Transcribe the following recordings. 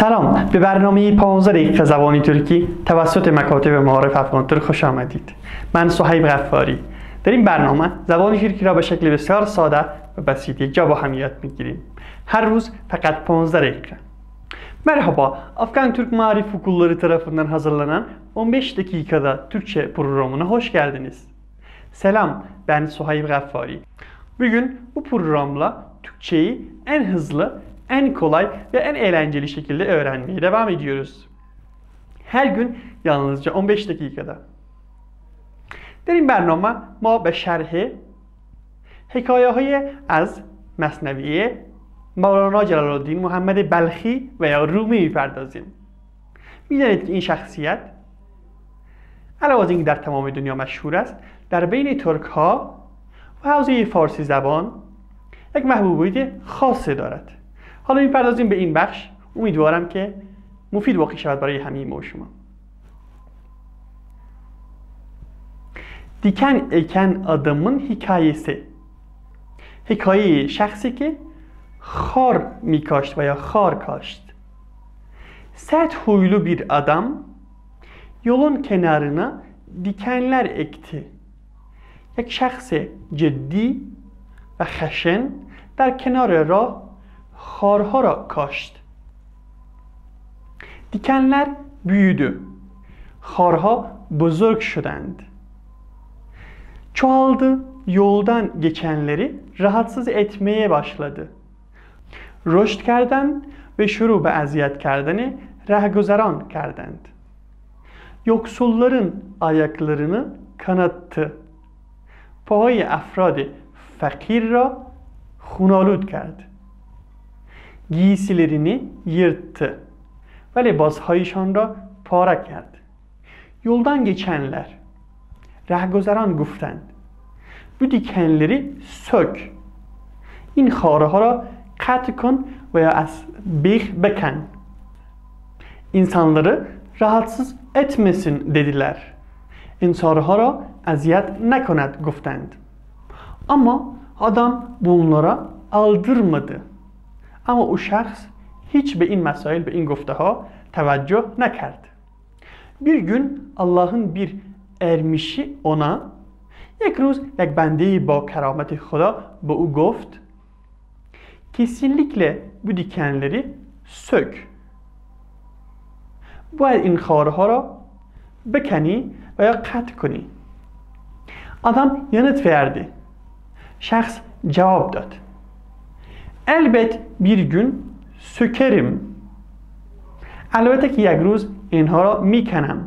سلام، به برنامه 15 دقیقه زبانی ترکی توسط مکاتب معارف افغان ترک خوش آمدید. من صهیب غفاری. در این برنامه زبان ترکی را به شکل بسیار ساده و بسیط یک جا با هم یاد میگیریم. هر روز فقط 15 دقیقه. Merhaba, Afgan Türk Marif Okulları tarafından hazırlanan 15 dakikada Türkçe programına hoş geldiniz. Selam, ben Suhayb Gaffari. Bugün bu programla Türkçeyi en hızlı, en kolay ve en eğlenceli şekilde öğrenmeye devam ediyoruz. Her gün yalnızca 15 dakikada. در این برنامه ما به شرح حکایه‌های از مثنوی مولانا جلال الدین محمد بلخی و یا رومی میپردازیم. میدانید که این شخصیت علاوه از اینکه در تمام دنیا مشهور است، در بین ترک ها و حوزه فارسی زبان یک محبوبیت خاصی دارد. حالا میپردازیم به این بخش. امیدوارم که مفید واقع شود برای همه ما و شما. Diken eken adamın hikayesi. Hikaye şahsi ki خار میکاشت و یا خار کاشت. Sert huylu bir adam yolun kenarına dikenler ekti. یک شخص جدی و خشن در کنار راه خارها را کاشت. dikenler büyüdü. خارها بزرگ شدند. Çoğaldı, yoldan geçenleri rahatsız etmeye başladı. رشد کردند ve şuru به اذیت کردن رهگذران کردند. Yoksulların ayaklarını kanattı. پاهای افراد فقیر را خونالود کرد. giysilerini yırttı ve libasهایشان را پاره کرد. Yoldan geçenler, رهگذران گفتند bu dikenleri sök. این خاره ها را قطع کن و یا از بیخ بکن. İnsanları rahatsız etmesin dediler. İnsanlara را اذیت نکند گفتند. Ama adam bunlara aldırmadı. Ama o şahs hiç به این مسائل به این گفته ها توجه نکرد. Bir gün Allah'ın bir ermişi ona یک روز یک بنده با کرامت خدا به او گفت kesinlikle bu dikenleri sök. باید این خارها را بکنی و یا قطع کنی. Adam yanıt verdi. Şahs cevap dad. Elbet bir gün sökerim. البته که یک روز اینها را میکنم.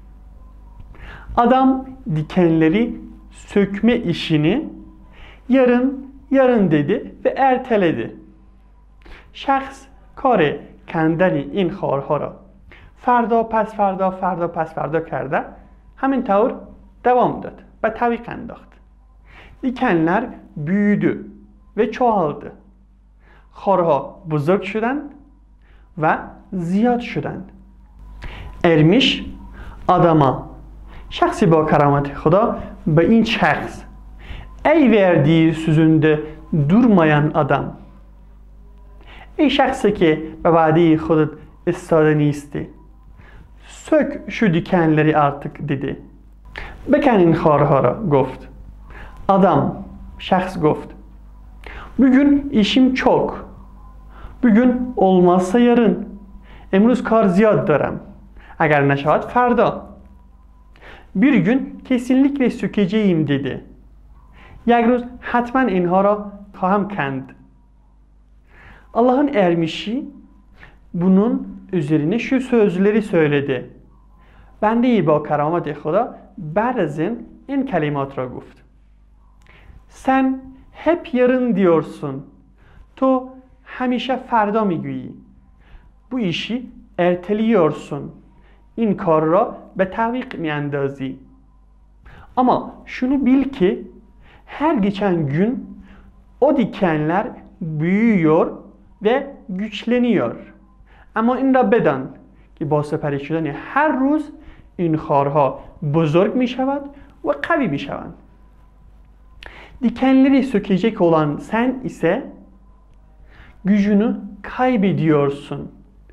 Adam dikenleri sökme işini yarın dedi ve erteledi. شخص کار کندن این خارها را فردا پس فردا کرده. همین طور devam داد و تعویق انداخت. dikenler büyüdü ve çoğaldı. خارها بزرگ شدند و زیاد شدند. ermiş adama, şahsi با کرامت خدا به این şahs ey verdiği sözünde durmayan adam, ای شخصی که به وعده خودت ایستاده نیستی، sök şu dikenleri artık dedi. بکن این خارها را گفت. Adam, şahs گفت bugün işim çok. bugün olmazsa yarın. امروز کار زیاد دارم. اگر نشود فردا. bir gün kesinlikle sökeceğim dedi. یک روز حتما اینها را خواهم کند. Allah'ın ermişi bunun üzerine şu sözleri söyledi. بنده با کرامت خدا بعد از این kelimat را گفت. Sen hep yarın diyorsun. تو همیشه فردا میگویی. Bu işi erteliyorsun. این کار را به تعویق میاندازی. Ama şunu bil ki her geçen gün o dikenler büyüyor ve güçleniyor. اما این را بدان که با سپری شدن هر روز این خارها بزرگ می شود و قوی می شوند. Dikenleri sökecek olan sen ise gücünü kaybediyorsun.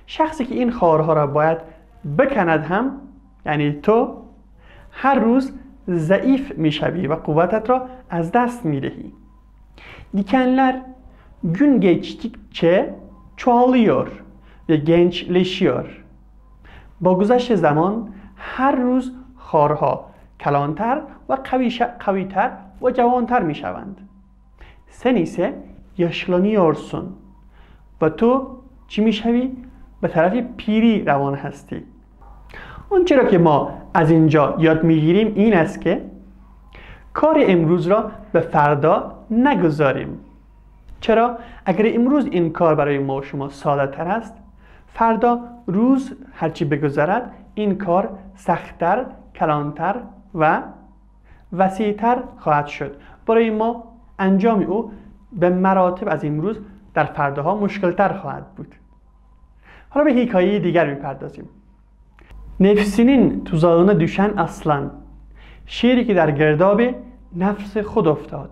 شخصی که این خارها را باید بکند هم، یعنی تو، her روز zayıf میشوی و قوتت را از دست میدهی. Dikenler gün geçtikçe çoğalıyor ve gençleşiyor. با گذشت زمان هر روز خارها کلانتر و قویتر و جوانتر می شوند. sen ise yaşlanıyorsun و تو چی می شوی؟ به طرف پیری روان هستی. اون چرا که ما از اینجا یاد میگیریم این است که کار امروز را به فردا نگذاریم. چرا؟ اگر امروز این کار برای ما و شما ساده تر است، فردا روز هرچی بگذرد این کار سخت‌تر، کلانتر و وسیع‌تر خواهد شد. برای ما انجام او به مراتب از امروز در فرداها مشکل‌تر خواهد بود. حالا به حکایه دیگر میپردازیم. Nefsinin tuzağına düşen aslan. Şiiri ki der girdabı nefsi خود افتاد.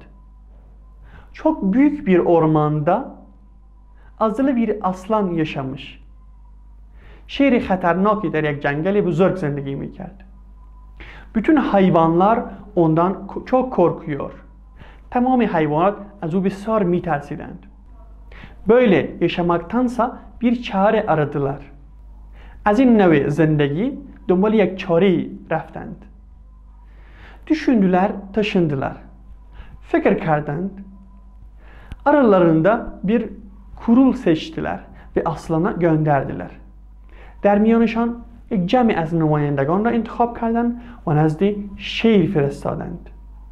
Çok büyük bir ormanda azılı bir aslan yaşamış. شیری خطرناکی در یک جنگل بزرگ زندگی میکرد. bütün hayvanlar ondan çok korkuyor. Tamam hayvanat az o بسیار میترسیدند. Böyle yaşamaktansa bir çare aradılar. از این نوع زندگی دنبال یک çare رفتند. Düşündüler, taşındılar. Fikir kardند. Aralarında bir kurul seçtiler ve aslana gönderdiler. در میانشان یک جمع از نمایندگان را انتخاب کردند و نزد شیر فرستادند.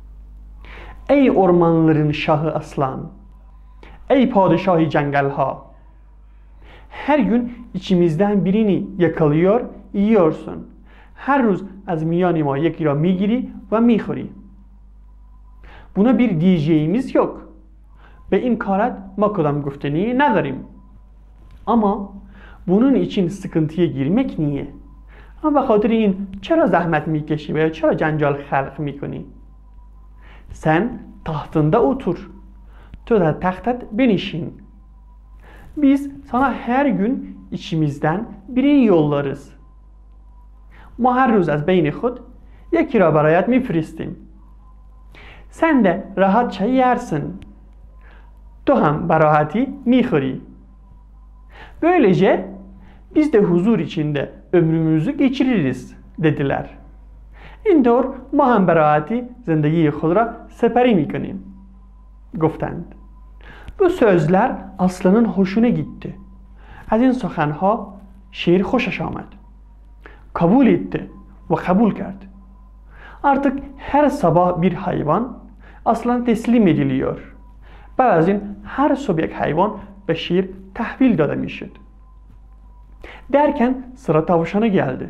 ای ormanların şahı aslan, ey padişahı cengelha, her gün içimizden birini yakalıyor, yiyorsun. Her روز از میان ما یکی را میگیری و میخوری. Buna bir diyeceğimiz yok. Ve این کارت ما کدام گفتنی نداریم. Ama bunun için sıkıntıya girmek niye؟ اما به خاطر این چرا زحمت میکشی و چرا جنجال خلق میکنی؟ sen tahtında otur. تو da taxtat benişin. Biz sana her gün içimizden birini yollarız. ما هر روز از بین خود یکی را برایت میفرستیم. sen de rahatça yersin. تو هم به راحتی میخوری. Böylece biz de huzur içinde ömrümüzü geçiririz dediler. اینطور ما هم به راحتی زندگی خود را سپری میکنیم. گفتند. Bu sözler aslanın hoşuna gitti. از این سخنها şiir خوشش آمد. kabul etti ve kabul کرد. Artık her sabah bir hayvan aslana teslim ediliyor. بعد از این هر صبح یک حیوان به şiir تحویل داده میشد. Derken sıra tavşana geldi.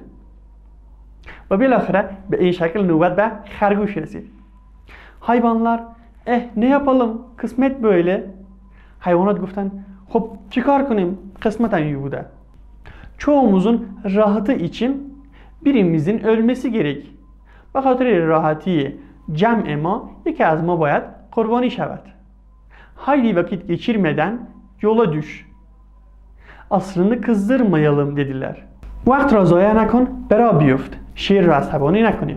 Ve bilahare به این شکل nöbet به خرگوش رسید. Hayvanlar ne yapalım kısmet böyle. Hayvanat گفتن خب چیکار کنیم قسمت هم بوده. çoğumuzun rahatı için birimizin ölmesi gerek. به خاطر راحتی جمع ما یکی از ما باید قربانی شود. Haydi vakit geçirmeden yola düş. Asrını kızdırmayalım dediler. وقت را ضایع نکن برا بیفت. şiir را عصبانی نکنیم.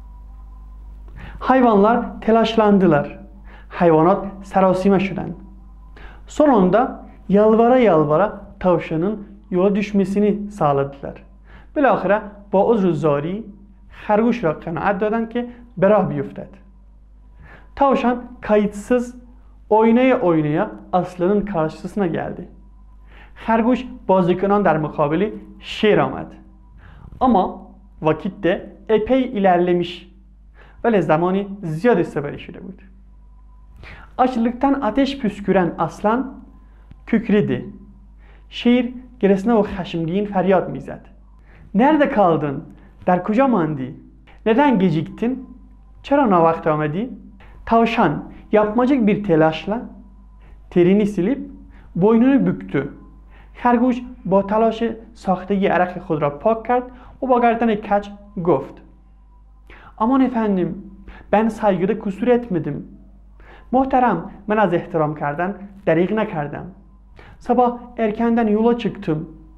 Hayvanlar telaşlandılar. Hayvanat sarosime şudand. Sonunda yalvara yalvara tavşanın yola düşmesini sağladılar. بالاخره با عذر زاری خرگوش را قناعت دادند که به راه بیفتد. Tavşan kayıtsız oynaya oynaya aslanın karşısına geldi. خرگوش بازیکنان در مقابل شیر آمد. Ama vakit de epey ilerlemiş. Böyle zamanı ziyade seberi şude بود. Açlıktan ateş püsküren aslan kükredi. Şir gerisine o خشمگین فریاد میزد. Nerede kaldın? در کجا ماندی؟ Neden geciktin? چرا ناوقت آمدی؟ Tavşan yapmacık bir telaşla terini silip boynunu büktü. خرگوش با تلاش ساختگی عرق خود را پاک کرد و با گردن کج گفت aman efendim ben saygıda kusur etmedim. Muhterem ben az ihtiram kardن دریغ نکردم. Sabah erkenden yola çıktım.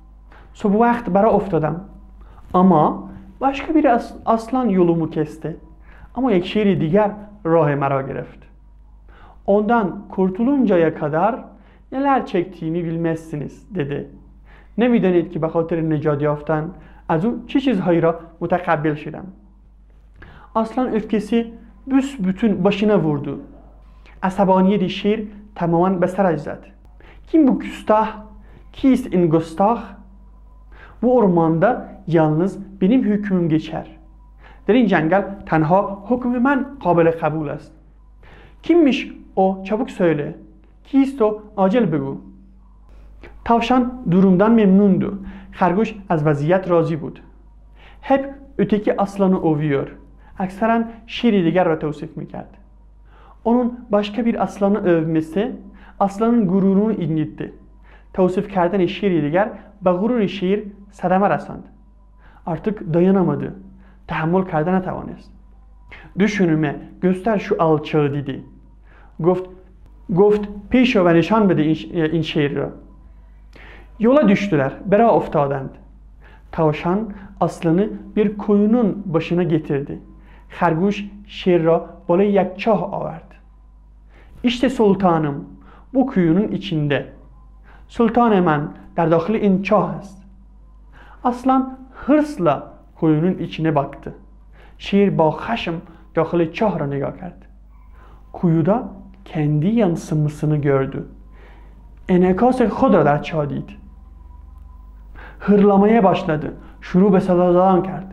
صبح وقت برا افتادم اما başka bir aslan yolumu kesti. Ama یک شیر دیگر راه مرا گرفت. Ondan kurtuluncaya kadar neler çektiğimi bilmezsiniz dedi. نمیدانید که به خاطر نجات یافتن از او چه چیزهایی را متقبل شدم. Aslan öfkesi büsbütün başına vurdu. Asabaniyeti şir tamamen به سرش زد. Kim bu küstah? Kist in gustah? Bu ormanda yalnız benim hükmüm geçer. در این جنگل تنها حکم من قابل قبول است. Kimmiş o? Çabuk söyle. Kist o? Acil بگو. Tavşan durumdan memnundu. Xargoş az vaziyet razı بود. Hep öteki aslanı ovuyor. Aksaren şiri diğer را tavsif میکرد. Onun başka bir aslanı övmesi aslanın gururunu incitti. Tavsif kerdن şiri diğer به غرور şir صدمه رساند. Artık dayanamadı. Tahammül کرده نتوانست. Düşünüme göster şu alçağı dedi. گفت پیشو و نشان بده این شیر را. Yola düştüler. Bera افتادند. Tavşan aslanı bir koyunun başına getirdi. Xargoş şir را بالای یک چاه آورد. İşte sultanım bu kuyunun içinde. Sultan من در داخل این چاه است. Aslan hırsla kuyunun içine baktı. Şir با خشم داخل چاه را نگاه کرد. Kuyuda kendi yansımasını gördü. انعکاس خود را در چاه دید. Hırlamaya başladı. شروع به صدا زدن کرد.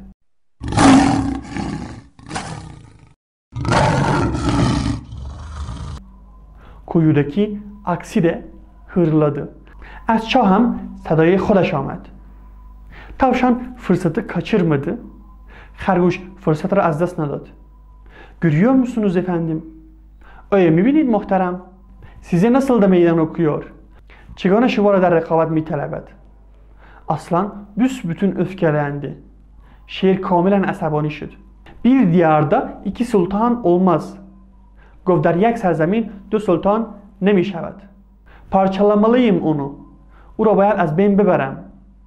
Kuyudaki aksi de hırladı. از چاه هم صدای خودش آمد. Tavşan fırsatı kaçırmadı. Xargoş fırsat را از دست نداد. Görüyor musunuz efendim? Öyle mi بینید محترم? Size nasıl da meydan okuyor? چگونه شما را در رقابت می‌طلبد. Aslan büsbütün öfkelendi. Şir kamilen asabani şud. Bir diyarda iki sultan olmaz. گفت در یک سرزمین دو سلطان نمی شود. Parçalamalıyım onu. او را باید از بین ببرم.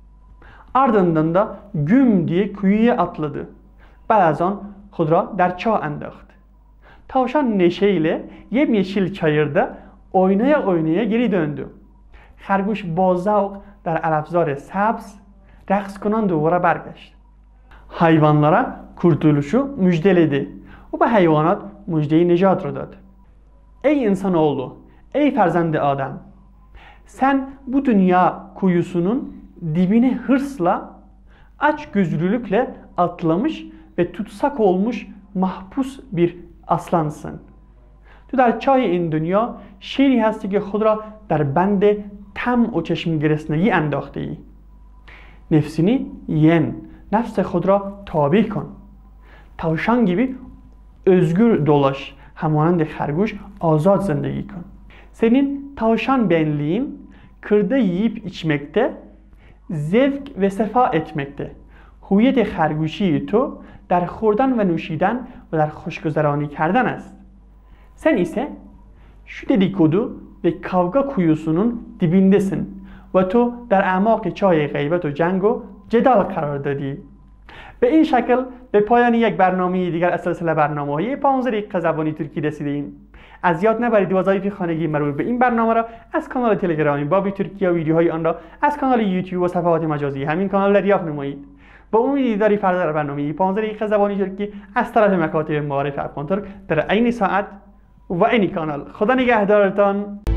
Ardından da güm diye kuyuya atladı. بعد از آن خود را در چاه انداخت. Tavşan neşeyle yemyeşil çayırda oynaya oynaya geri döndü. خرگوش با ذوق در علفزار سبز رقص کنان دوباره برگشت. Hayvanlara kurtuluşu müjdeledi. O bu hayvanat müjdeyi necat را داد. Ey insanoğlu, ey ferzendi Adem. Sen bu dünya kuyusunun dibine hırsla, açgözlülükle atlamış ve tutsak olmuş mahpus bir aslansın. تو در چاه این دنیا شیری هستی که خود را در بند طمع و چشم گرسنگی انداخته ای. Nefsini yen, nefs خود را تابع کن. Tavşan gibi özgür dolaş, همانند خرگوش آزاد زندگی کن. Senin tavşan benliğin kırda yiyip içmekte, zevk ve sefa etmekte. هویت خرگوشی تو در خوردن و نوشیدن و در خوشگذرانی کردن است. Sen ise şu dedikodu ve kavga kuyusunun dibindesin و تو در اعماق چاه غیبت و جنگ و جدال قرار دادی. به این شکل به پایان یک برنامه دیگر از سلسله برنامه‌های 15 دقیقه زبانی ترکی رسیدیم. از یاد نبرید وظایف خانگی مربوط به این برنامه را از کانال تلگرامی بابی ترکیه و ویدیوهای آن را از کانال یوتیوب و صفحات مجازی همین کانال دریافت نمایید. با امید دیداری فردا در برنامه 15 دقیقه زبانی ترکی از طرف مکاتب معارف افغان ترک در عین ساعت و عین کانال. خدا نگهدارتان.